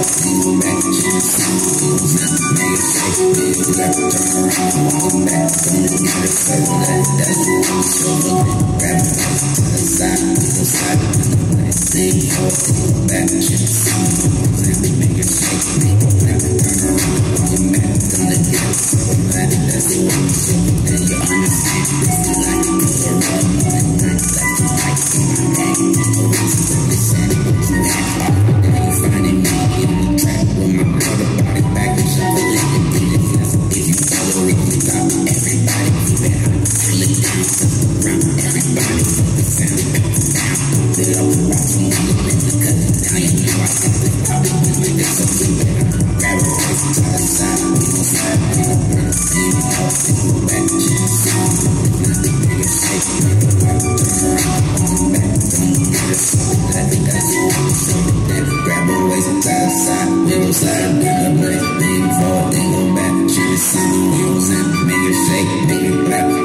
single back, just wheels and make it shake, make it clap, turn around, walk back, don't get it, so that's the one, so grab it, to the side, sing for single back, just wheels and make it shake, make it clap, turn around, walk back, don't get it, so that's the one, so then you understand, this is like a good run, and nights left and right, so my game, no reason to listen, you have all the day, finding me in the trap with my brother body back and shuffling and beating fast. If you follow it, you got everybody keep it hot, feel it down, around everybody, keep it sound down, put it up, rock some money, let me cut it down, you know I got it, probably will make it something better. Grab a face to the side, we gon' slide, we gon' burn it, sing off, single back, just sound, not the biggest shake, make it clap, turn around, walk back, don't get it, so that's the one, so then grab a waist to the side, we gon' slide, then the blade, lean forward, then go back, shit is some wheels and make it shake, make it clap.